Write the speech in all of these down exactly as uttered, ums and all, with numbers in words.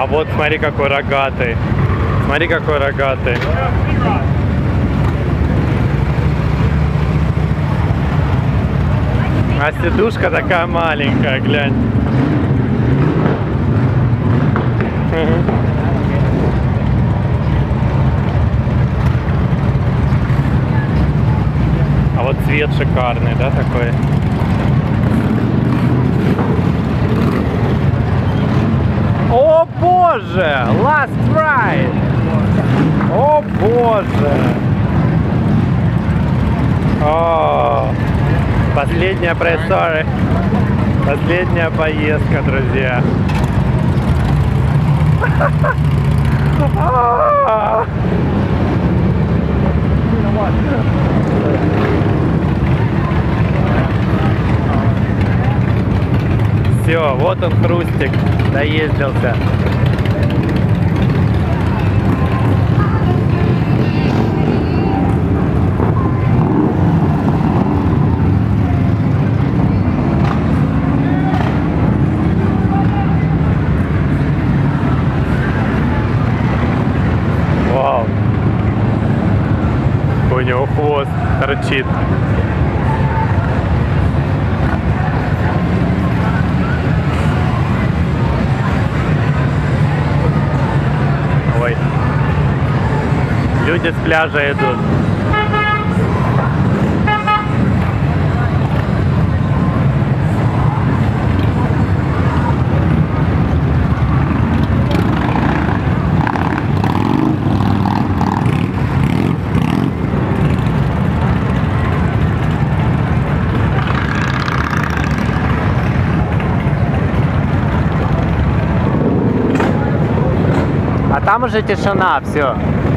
А вот смотри, какой рогатый. Смотри, какой рогатый. А сидушка такая маленькая, глянь. А вот цвет шикарный, да, такой? О боже! Last ride! О боже! О, последняя прессоры. Последняя поездка, друзья. Все, вот он, хрустик, доездился. Вау. У него хвост торчит. Ой. Люди с пляжа идут. А там уже тишина, все.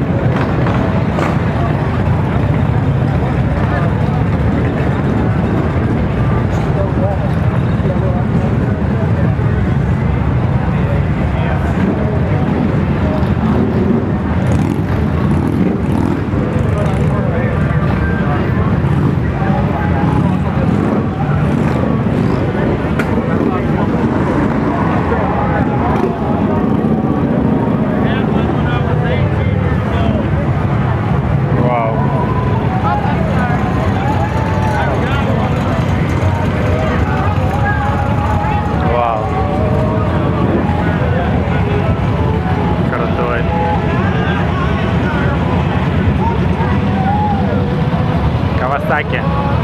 Кавасаки.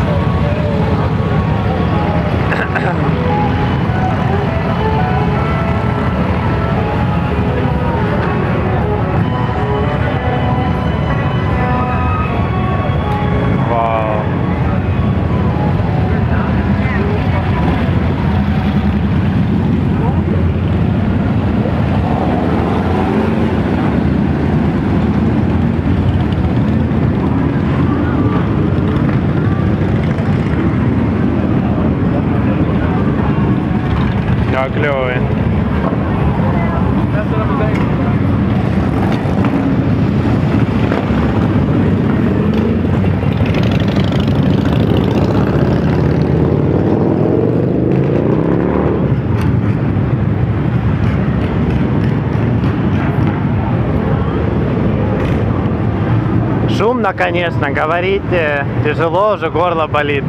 Вау. Да, клевый. Шумно, конечно, говорить тяжело, уже горло болит.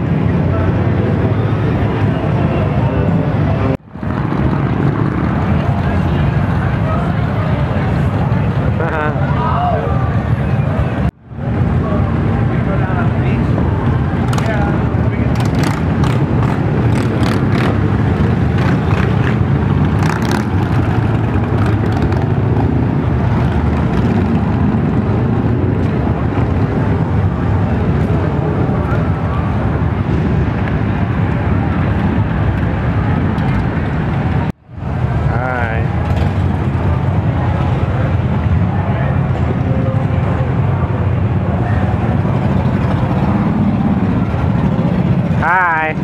Hi.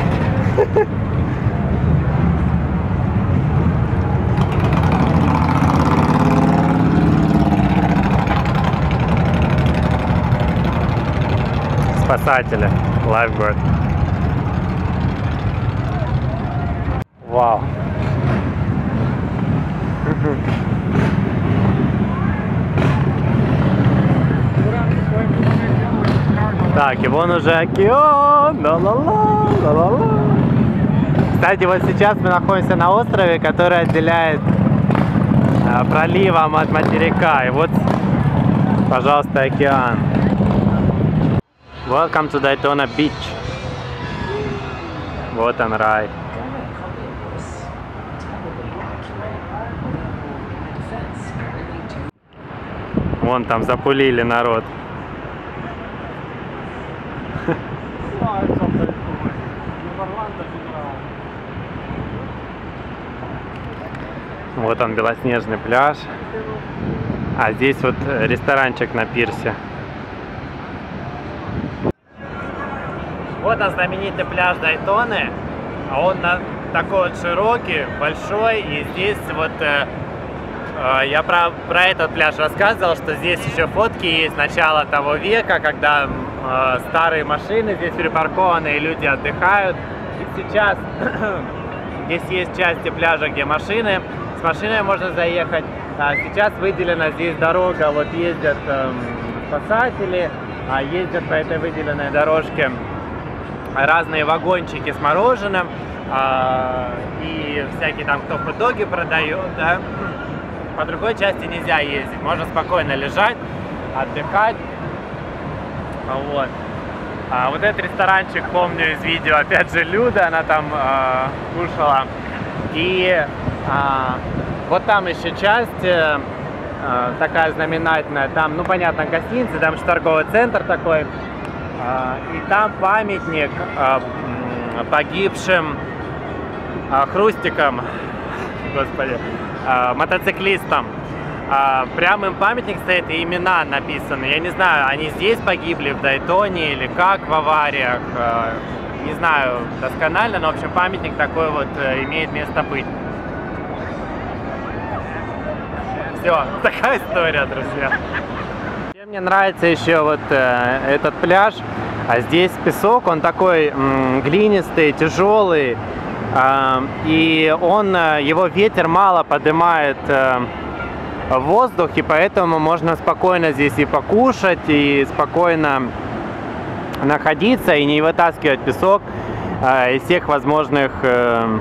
Спасатели, lifeguard. Вау. Так, и вон уже океан. Ла-ла-ла, ла-ла-ла. Кстати, вот сейчас мы находимся на острове, который отделяет а, проливом от материка. И вот, пожалуйста, океан. Welcome to Daytona Beach. Вот он, рай. Вон там запулили народ. Вот он, белоснежный пляж. А здесь вот ресторанчик на пирсе. Вот он, знаменитый пляж Дайтоны. А он на, такой вот широкий, большой. И здесь вот э, э, я про, про этот пляж рассказывал, что здесь еще фотки есть начала того века, когда э, старые машины здесь припаркованы, и люди отдыхают. И сейчас здесь есть части пляжа, где машины. С машиной можно заехать. А сейчас выделена здесь дорога. Вот ездят э, спасатели, а ездят по этой выделенной дорожке разные вагончики с мороженым, а, и всякие там, кто хот-доги продает, да. По другой части нельзя ездить, можно спокойно лежать, отдыхать. Вот. А вот этот ресторанчик, помню из видео, опять же, Люда, она там а, кушала. И а, вот там еще часть а, такая знаменательная, там, ну понятно, гостиница, там же торговый центр такой. И там памятник погибшим хрустикам, господи, мотоциклистам. Прям им памятник стоит, и имена написаны. Я не знаю, они здесь погибли, в Дайтоне, или как, в авариях. Не знаю досконально, но, в общем, памятник такой вот имеет место быть. Все, такая история, друзья. Мне нравится еще вот э, этот пляж, а здесь песок, он такой м, глинистый, тяжелый, э, и он, э, его ветер мало поднимает э, воздух, и поэтому можно спокойно здесь и покушать, и спокойно находиться, и не вытаскивать песок э, из всех возможных э,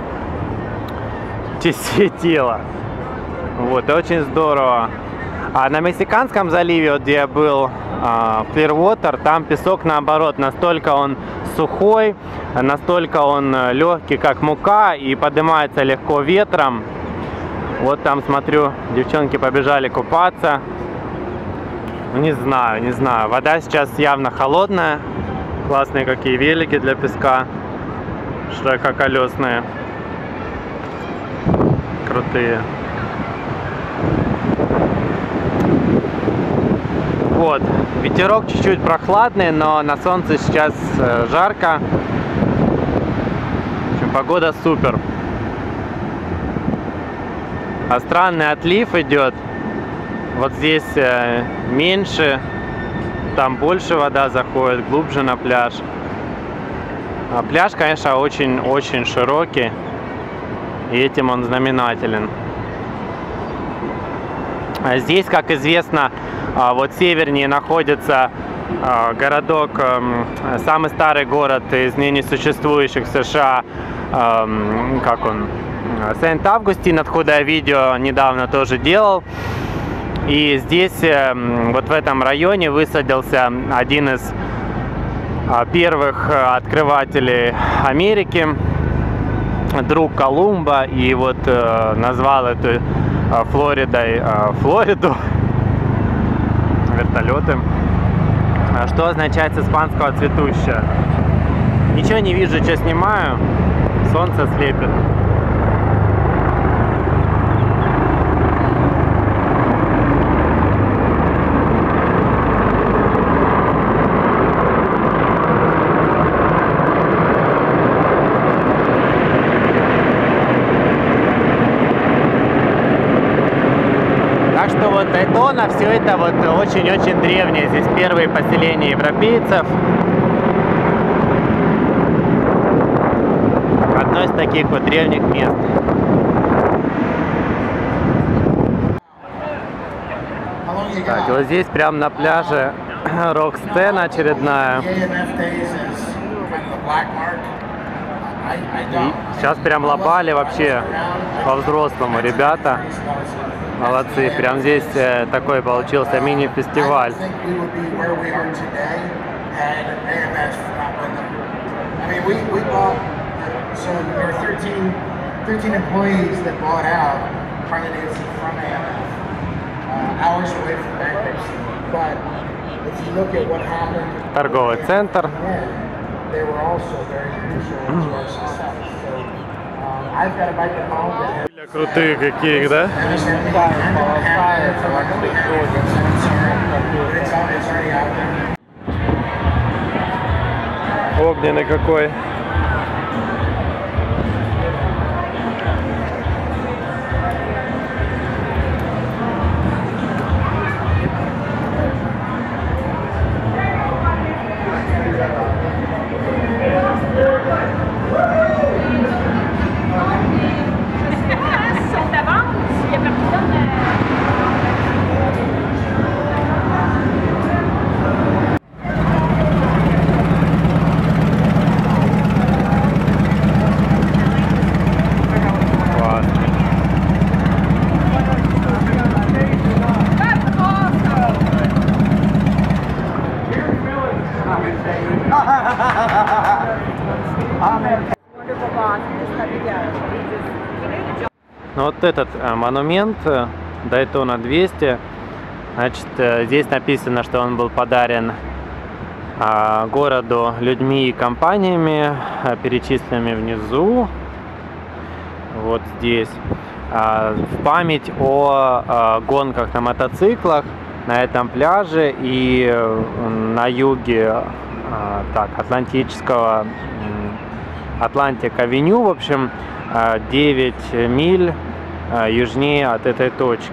частей тела. Вот, очень здорово. А на Мексиканском заливе, вот, где я был, в Clearwater, там песок наоборот, настолько он сухой, настолько он легкий, как мука, и поднимается легко ветром. Вот там, смотрю, девчонки побежали купаться. Не знаю, не знаю. Вода сейчас явно холодная. Классные какие велики для песка. Ширококолесные. Крутые. Вот, ветерок чуть-чуть прохладный, но на солнце сейчас э, жарко. В общем, погода супер. А странный отлив идет. Вот здесь э, меньше, там больше вода заходит, глубже на пляж. А пляж, конечно, очень-очень широкий, и этим он знаменателен. А здесь, как известно, вот севернее находится городок, самый старый город из ныне существующих в США, как он, Сент-Августин, откуда я видео недавно тоже делал. И здесь, вот в этом районе, высадился один из первых открывателей Америки, друг Колумба, и вот назвал эту Флоридой Флориду. Вертолеты. Что означает с испанского цветущая? Ничего не вижу, что снимаю. Солнце слепит. Дайтона, все это вот очень-очень древнее. Здесь первые поселения европейцев. Одно из таких вот древних мест. Так, вот здесь прямо на пляже рок-сцена очередная. И сейчас прям лобали вообще по-взрослому ребята. Молодцы. Прям здесь э, такой получился мини-фестиваль. Торговый центр. Крутые какие, да? Огненный какой. Ну, вот этот э, монумент э, Дайтона двести, значит, э, здесь написано, что он был подарен э, городу людьми и компаниями, э, перечисленными внизу, вот здесь, э, в память о э, гонках на мотоциклах на этом пляже и э, на юге э, так, Атлантического, э, Атлантик-авеню, в общем, девять миль южнее от этой точки.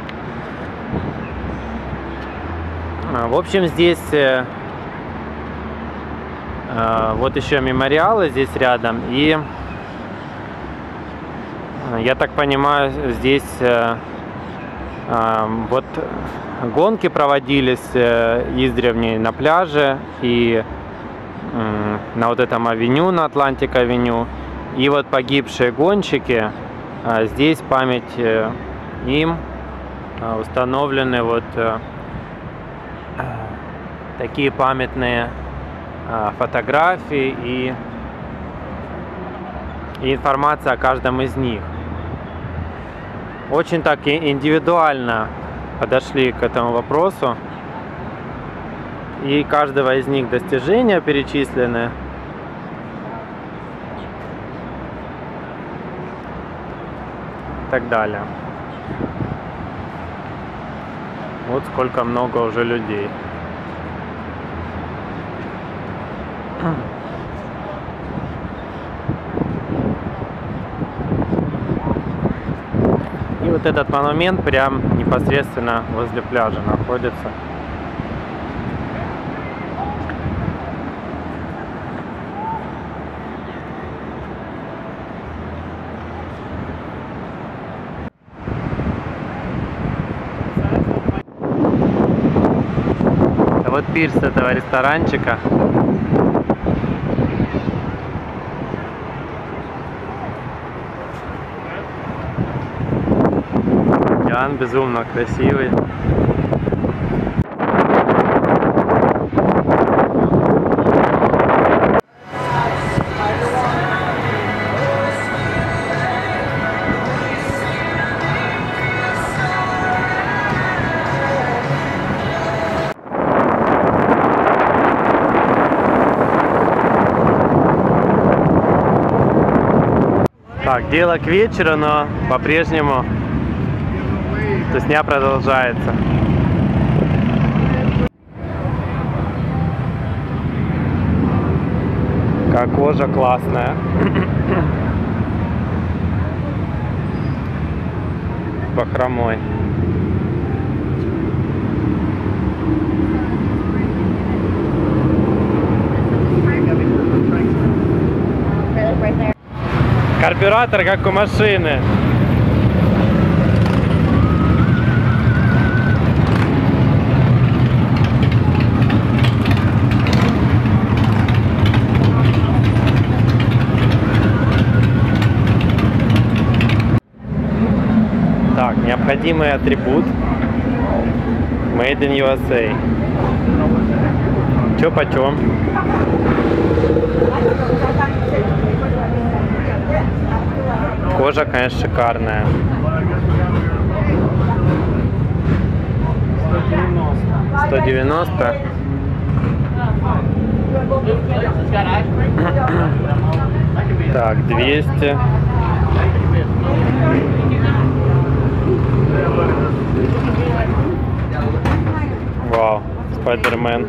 В общем, здесь вот еще мемориалы здесь рядом, и я так понимаю, здесь вот гонки проводились издревле на пляже и на вот этом авеню, на Атлантик-авеню. И вот погибшие гонщики, здесь память им установлены вот такие памятные фотографии и, и информация о каждом из них. Очень так индивидуально подошли к этому вопросу, и каждого из них достижения перечислены. И так далее. Вот сколько много уже людей. И вот этот монумент прям непосредственно возле пляжа находится. Вот пирс этого ресторанчика. Океан безумно красивый. Так, дело к вечеру, но по-прежнему тусня продолжается. Как кожа классная. С бахромой. Карбюратор как у машины. Так, необходимый атрибут Made in ю эс эй. Чё почем? Кожа, конечно, шикарная. сто девяносто. Так, двести. Вау, Спайдермен.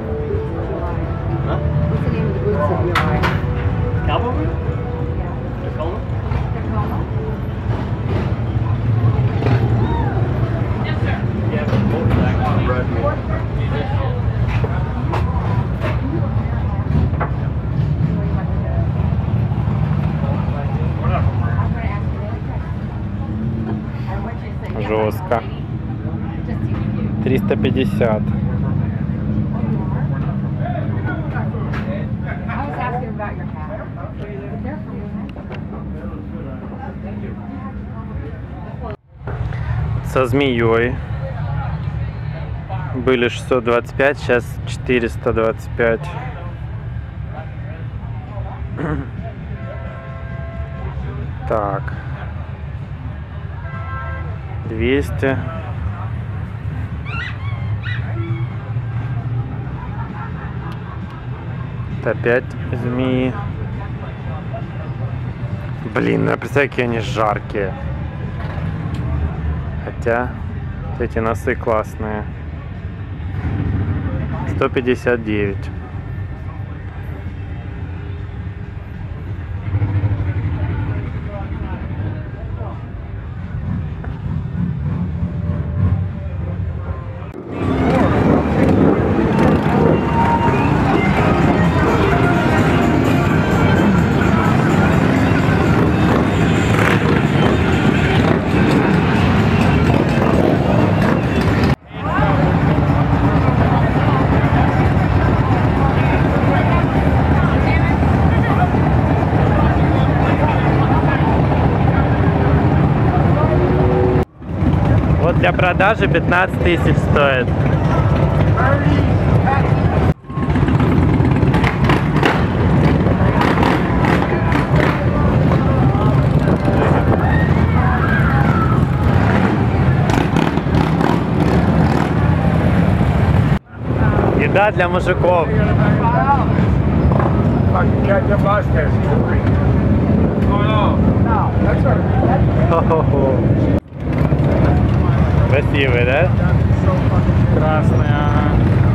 Жестко. триста пятьдесят. Со змеей были шестьсот двадцать пять, сейчас четыреста двадцать пять. Так, двести. Это опять змеи. Блин, ну я представляю, какие они жаркие. Хотя эти носы классные. сто пятьдесят девять. Для продажи пятнадцать тысяч стоит. Еда для мужиков. Красивый, да? Красный, ага.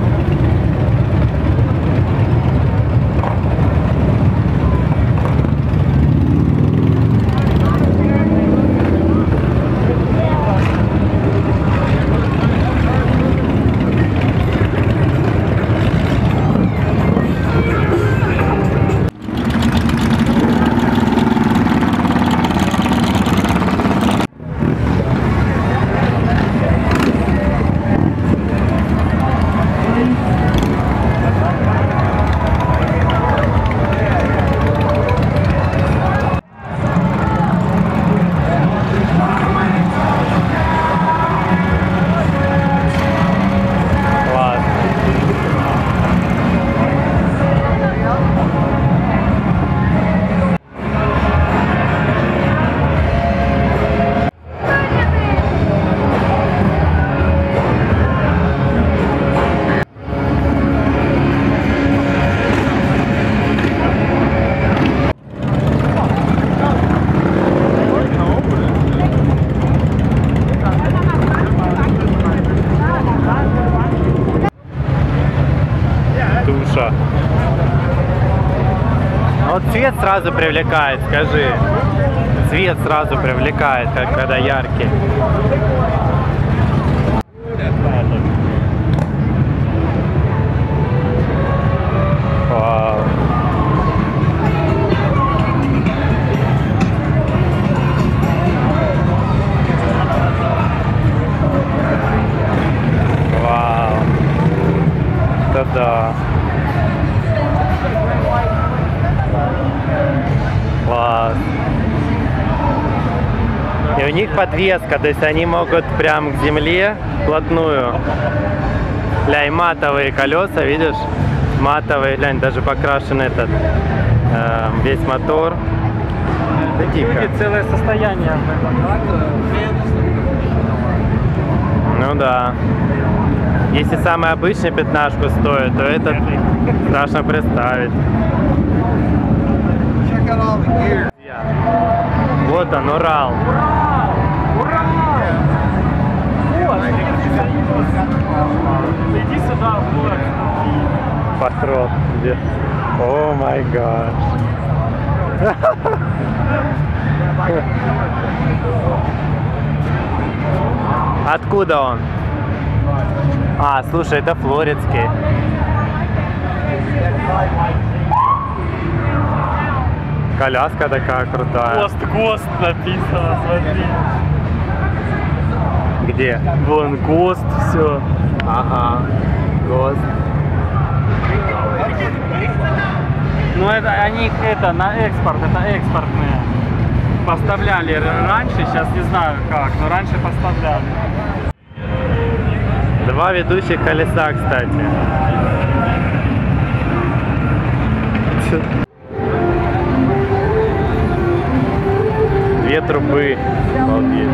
Вот цвет сразу привлекает, скажи. Цвет сразу привлекает, как когда яркий. Вау. Вау. Это да. Класс. И И у них подвеска, то есть они могут прям к земле вплотную. Ля, и матовые колеса, видишь? Матовые, глянь, даже покрашен этот э, весь мотор. Да тихо. Целое состояние. Ну да. Если самый обычный пятнашку стоит, то этот страшно представить. Вот он, Урал. Ура! Иди сюда, вот. Патрон. Где? О май гад. Откуда он? А, слушай, это флоридский. Коляска такая крутая. ГОСТ, ГОСТ написано, смотри. Где? Вон, ГОСТ, все. Ага, ГОСТ. Ну это они это на экспорт, это экспортные. Поставляли раньше, сейчас не знаю как, но раньше поставляли. Два ведущих колеса, кстати. Две трубы. Обалдеть.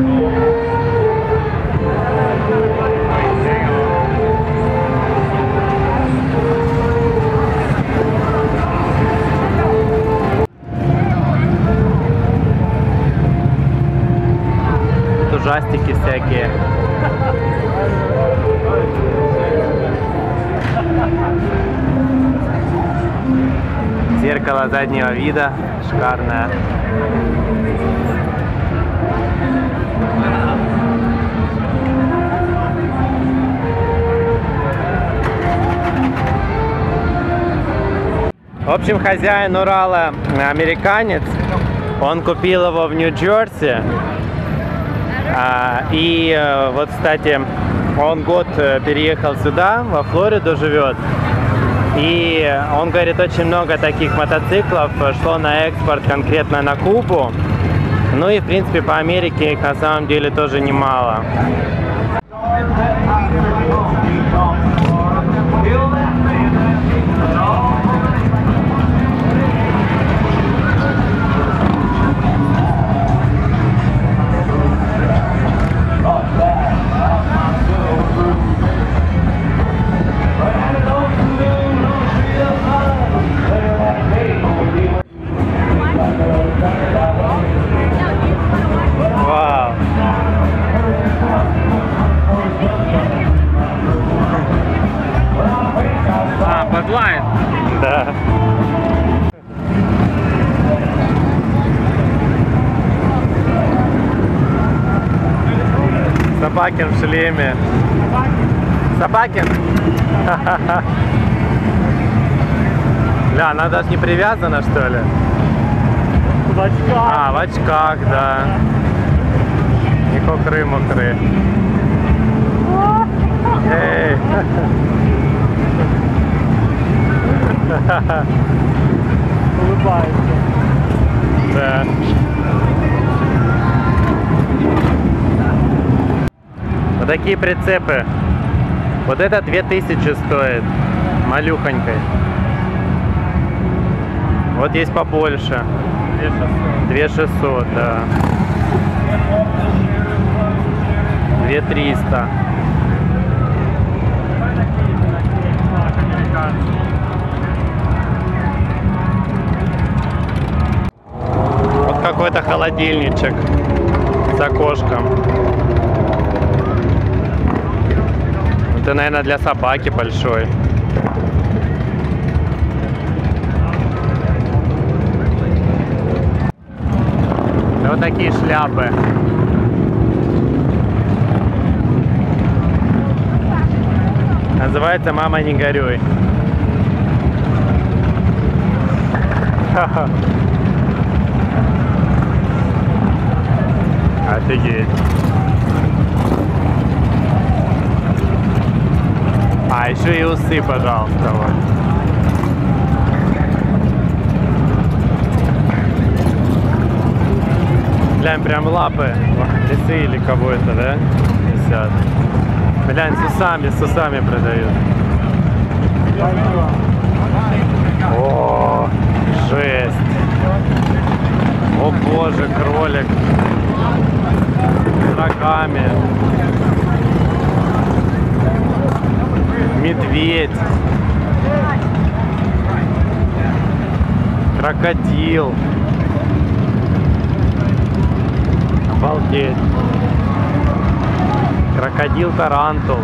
Ужастики всякие. Зеркало заднего вида шикарное. В общем, хозяин Урала американец. Он купил его в Нью-Джерси. А, и вот, кстати, он год переехал сюда, во Флориду живет. И он говорит, очень много таких мотоциклов шло на экспорт конкретно на Кубу. Ну и, в принципе, по Америке их на самом деле тоже немало. Бадлайн. Да. Собакин в шлеме. Собакин? Ля, она даже не привязана, что ли? В очках. А, в очках, да. Не хокры-мокры. Эй. Улыбается. Да. Вот такие прицепы. Вот это две тысячи стоит. Малюхонькой. Вот есть побольше. две шестьсот, да. две триста. Вот какой-то холодильничек с окошком. Это, наверное, для собаки большой. Вот такие шляпы. Называется «Мама, не горюй». Офигеть. А, еще и усы, пожалуйста, вот. Глянь, прям лапы лисы или кого-то, да? Висят. Глянь, с усами, с усами продают. О, жесть. О боже, кролик. С рогами. Медведь. Крокодил. Обалдеть. Крокодил тарантул.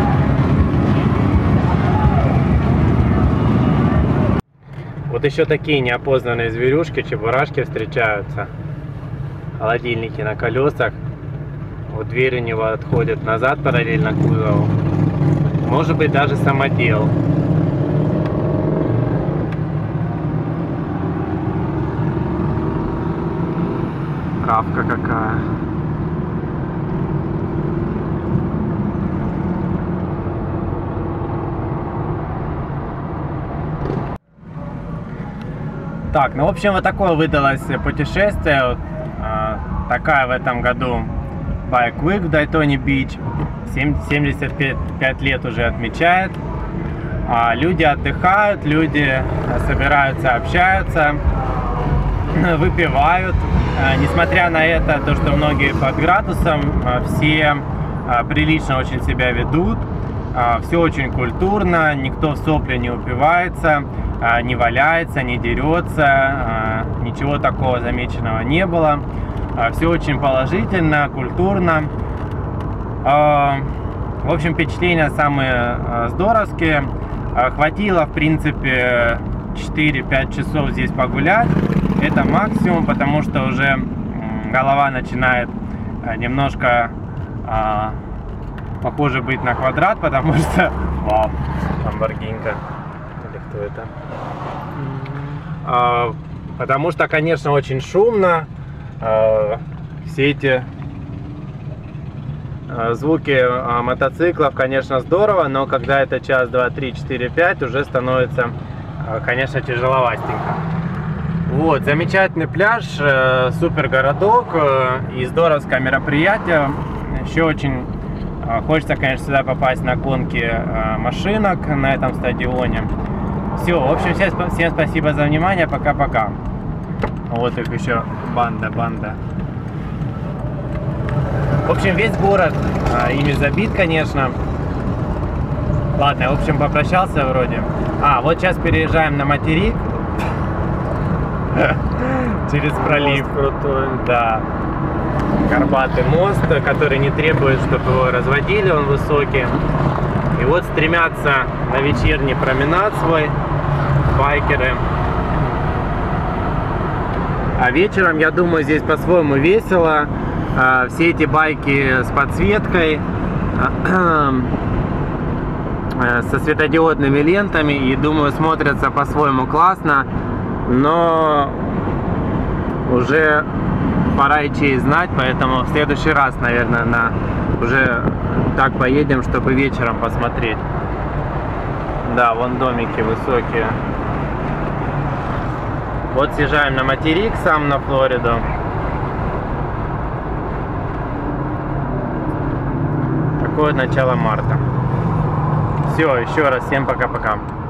Вот еще такие неопознанные зверюшки, чебурашки встречаются. Холодильники на колесах. Вот дверь у него отходит назад параллельно кузову. Может быть даже самодел. Травка какая. Так, ну в общем вот такое выдалось путешествие. Вот, а, такая в этом году Bike Week в Дайтоне Бич. семьдесят пять лет уже отмечает. А, люди отдыхают, люди собираются, общаются, выпивают. А, несмотря на это, то, что многие под градусом, а, все а, прилично очень себя ведут. А, все очень культурно, никто в сопли не упивается, а, не валяется, не дерется, а, ничего такого замеченного не было. А, все очень положительно, культурно. А, в общем, впечатления самые а, здоровские. А, хватило, в принципе, четыре-пять часов здесь погулять. Это максимум, потому что уже голова начинает а, немножко а, похоже быть на квадрат, потому что... Вау, ламборгинка. Или кто это? А, потому что, конечно, очень шумно. А, все эти а, звуки а, мотоциклов, конечно, здорово, но когда это час, два, три, четыре, пять, уже становится, а, конечно, тяжеловастенько. Вот, замечательный пляж, э, супер городок э, и здоровское мероприятие. Еще очень э, хочется, конечно, сюда попасть на гонки э, машинок на этом стадионе. Все, в общем, всем, всем спасибо за внимание, пока-пока. Вот их еще банда, банда. В общем, весь город э, ими забит, конечно. Ладно, в общем, попрощался вроде. А, вот сейчас переезжаем на материк. Через пролив. Мост крутой. Да. Горбатый мост, который не требует, чтобы его разводили, он высокий. И вот стремятся на вечерний променад свой байкеры. А вечером, я думаю, здесь по-своему весело. Все эти байки с подсветкой, со светодиодными лентами, и думаю, смотрятся по-своему классно. Но уже пора и честь знать, поэтому в следующий раз, наверное, на уже так поедем, чтобы вечером посмотреть. Да, вон домики высокие. Вот съезжаем на материк, сам на Флориду. Такое начало марта. Все, еще раз всем пока-пока.